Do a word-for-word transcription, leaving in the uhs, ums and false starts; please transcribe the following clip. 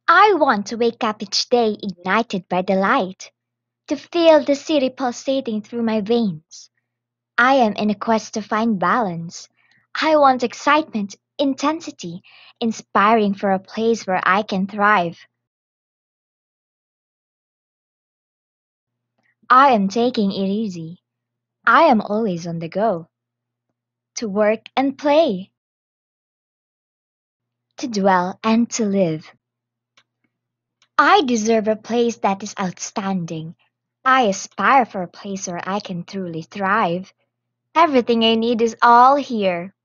I want to wake up each day ignited by the light, to feel the city pulsating through my veins. I am in a quest to find balance. I want excitement, intensity, inspiring for a place where I can thrive. I am taking it easy. I am always on the go, to work and play, to dwell and to live. I deserve a place that is outstanding. I aspire for a place where I can truly thrive. Everything I need is all here.